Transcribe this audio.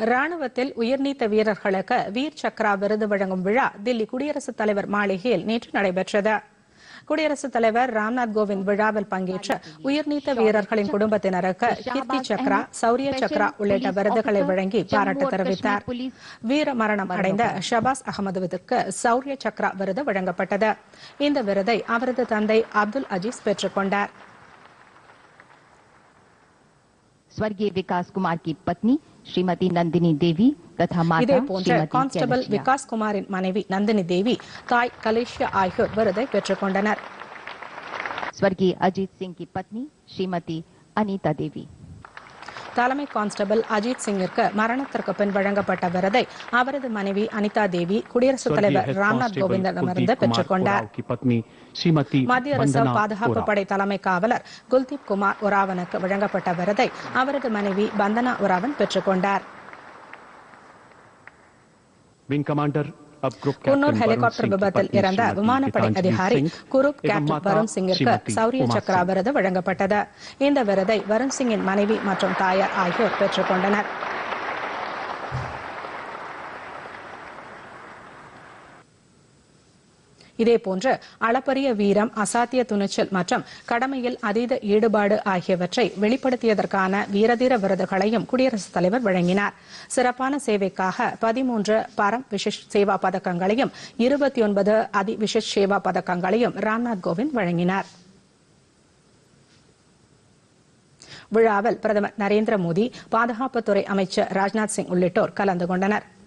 ராணுவத்தில் உயர்நீத்த வீரர்களுக்கு வீர் சக்ரா விருது வழங்கும் விழா தில்லி குடியரசுத் தலைவர் மாளிகையில் நேற்று நடைபெற்றது. குடியரசுத் தலைவர் ராம்நாத் கோவிந்த் விழாவில் பங்கேற்று உயர்நீத்த வீரர்களின் குடும்பத்தினருக்கு கீர்த்தி சக்ரா, சௌரிய சக்ரா உள்ளிட்ட விருதுகளை வழங்கி பாராட்டு தெரிவித்தார். வீர மரணம் அடைந்த ஷபாஸ் அகமதுவிற்கு சௌரிய சக்ரா விருது வழங்கப்பட்டது. இந்த விருதை அவரது தந்தை அப்துல் அஜீஸ் பெற்றுக் கொண்டார். स्वर्गीय विकास कुमार की पत्नी श्रीमती नंदिनी देवी तथा माता कांस्टेबल विकास कुमारिन मனைவி नंदिनी देवी தாய் கலேஷியா ஆகியோர் விருதை பெற்றுக் கொண்டனர். स्वर्गीय अजीत सिंह की पत्नी श्रीमती अनीता देवी. தலைமை கான்ஸ்டபிள் அஜித் சிங்கிற்கு மரணத்திற்கு பின் வழங்கப்பட்ட விருதை அவரது மனைவி அனிதா தேவி குடியரசுத் தலைவர் ராம்நாத் கோவிந்திடமிருந்து பெற்றுக் கொண்டார். மத்திய ரிசர்வ் பாதுகாப்பு படை தலைமை காவலர் குல்தீப் குமார் ஒராவனுக்கு வழங்கப்பட்ட விருதை அவரது மனைவி பந்தனா ஒராவன் பெற்றுக் கொண்டார். குன்னூர் ஹெலிகாப்டர் விபத்தில் இறந்த விமானப்படை அதிகாரி குரூப் கேப்டன் வருண் சிங்கிற்கு சௌரிய சக்ரா விருது வழங்கப்பட்டது. இந்த விருதை வருண் சிங்கின் மனைவி மற்றும் தாயார் ஆகியோர் பெற்றுக் கொண்டனர். இதேபோன்று அளப்பரிய வீரம், அசாத்திய துணிச்சல் மற்றும் கடமையில் அதீத ஈடுபாடு ஆகியவற்றை வெளிப்படுத்தியதற்கான வீரதீர விருதுகளையும் குடியரசுத் தலைவர் வழங்கினார். சிறப்பான சேவைக்காக 13 பரம் விசிஷ் சேவா பதக்கங்களையும் 29 அதி விசிஷ் சேவா பதக்கங்களையும் ராம்நாத் கோவிந்த் வழங்கினார். விழாவில் பிரதமர் நரேந்திர மோடி, பாதுகாப்புத்துறை அமைச்சர் ராஜ்நாத் சிங் உள்ளிட்டோர் கலந்து கொண்டனர்.